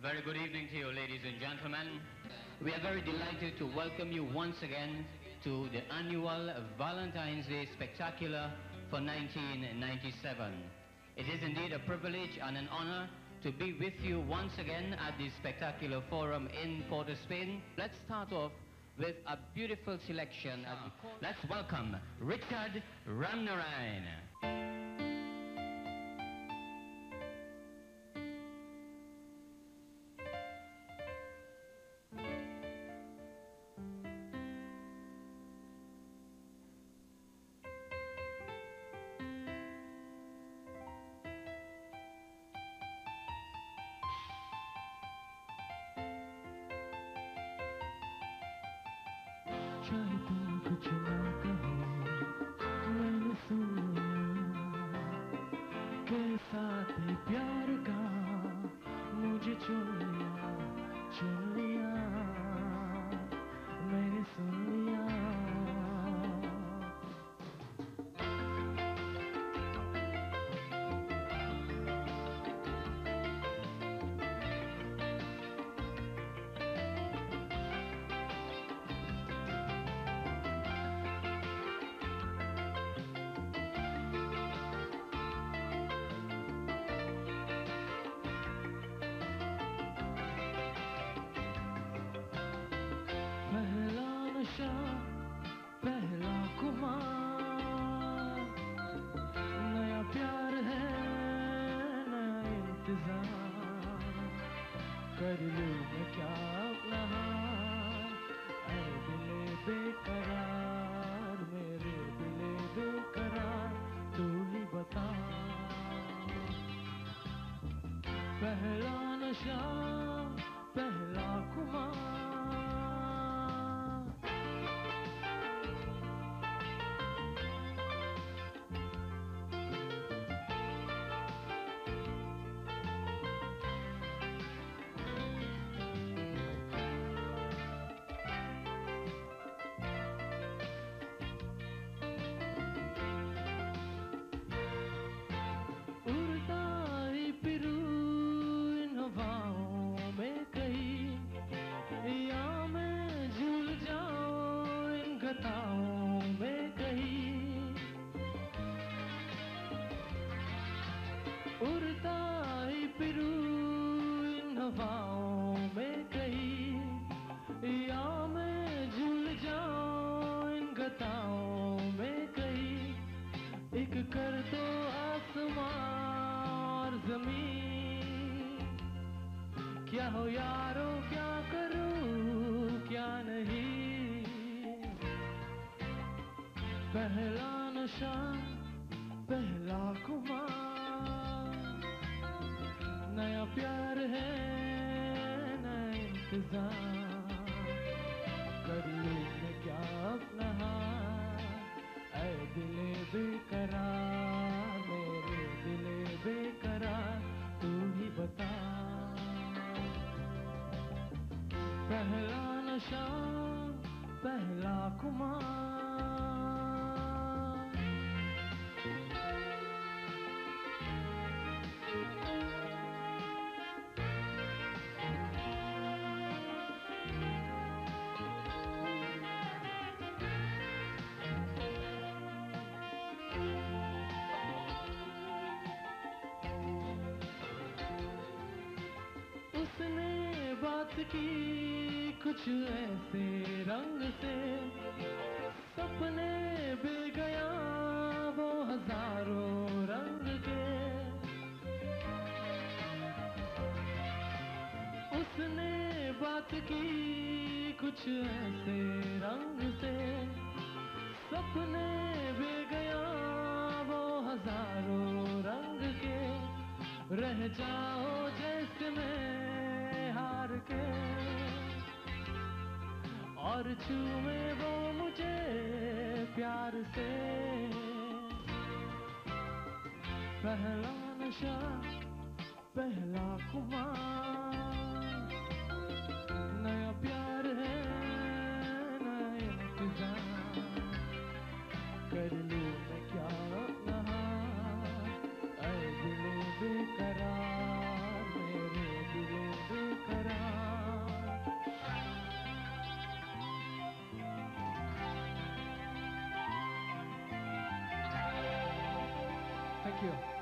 very good evening to you, ladies and gentlemen. We are very delighted to welcome you once again to the annual Valentine's Day Spectacular for 1997. It is indeed a privilege and an honor to be with you once again at the Spectacular Forum in Port of Spain. Let's start off with a beautiful selection. Let's welcome Richard Ramnarine. चाहे तुम कुछ ना कहो मैंने सुना कैसा थे प्यार का मुझे चुन लिया मैंने सुन लिया पहला खुमार नया प्यार है नया इंतजार कर लूं मैं क्या अपना ऐ दिले बेकरार मेरे दिले बेकरार तू ही बता पहला नशा पहला खुमार उड़ता ही फिरू इन हवाओं में कहीं या मैं झूल जाऊं इन गताओं में कहीं एक कर दो आसमां और ज़मीन क्या हो यारो क्या करूं क्या नहीं पहला नशा पहला खुमार नया प्यार है नया इंतजार कर लूं मैं क्या अपना ऐ दिले बेकरार मेरे दिले बेकरार तू ही बता पहला नशा पहला खुमार उसने बात की कुछ ऐसे रंग से सपने बिल गया वो हजारों रंग के उसने बात की कुछ ऐसे रंग से सपने बिल गया वो हजारों रंग के रह जाओ जैसे मैं हार के और चूमे वो मुझे प्यार से पहला नशा पहला खुमार नया प्यार है नया इंतजार कर लूं मैं क्या अपना ऐ दिले बेकरार मेरे दिले बेकरार थैंक यू।